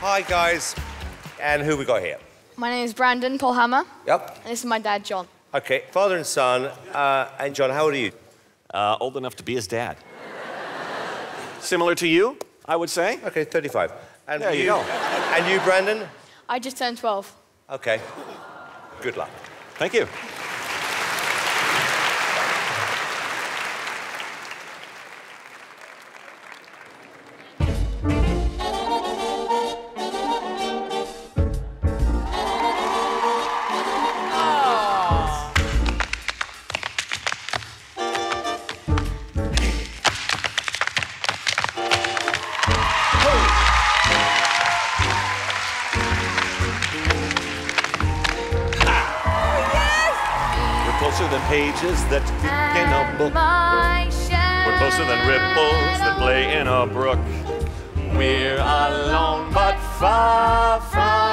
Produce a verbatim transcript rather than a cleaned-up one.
hi, guys. And who we got here? My name is Brandon Polhammer. Yep. And this is my dad, John. Okay, father and son. Uh, and John, how old are you? Uh, old enough to be his dad. Similar to you, I would say. Okay, thirty-five. And there you, you go. And you, Brandon? I just turned twelve. Okay. Good luck. Thank you. Closer than pages that speak in a book. We're closer than ripples that play in a brook. We're alone but far from